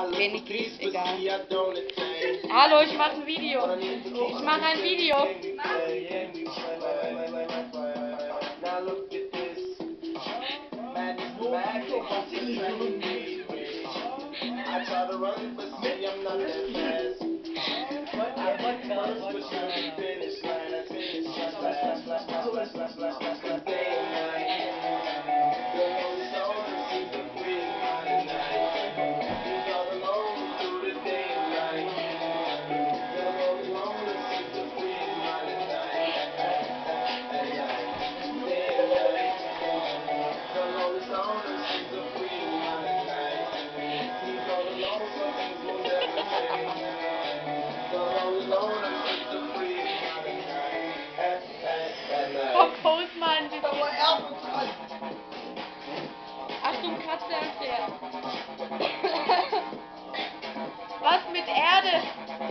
Wenigstens egal. Hallo, ich mache ein Video. Ich mache ein Video. Postmann, Achtung, Katze erklärt. Was mit Erde?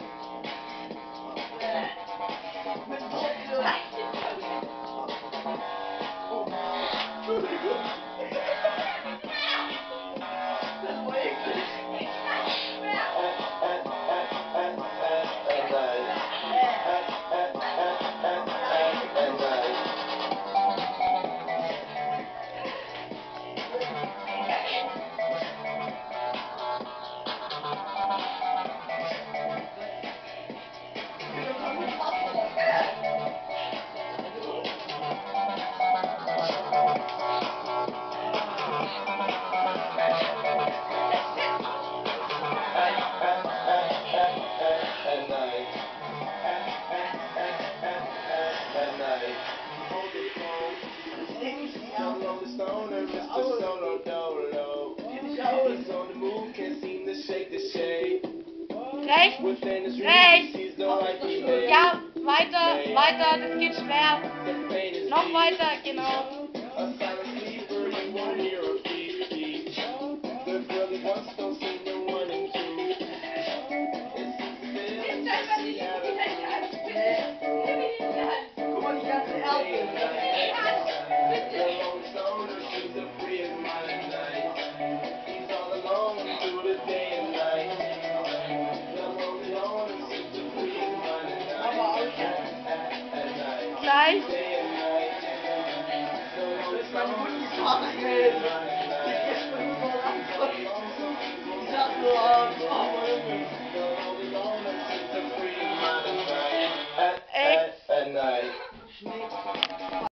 Rechts, rechts. Ja, weiter, weiter, das geht schwer. Noch weiter, genau. Gleich. Ich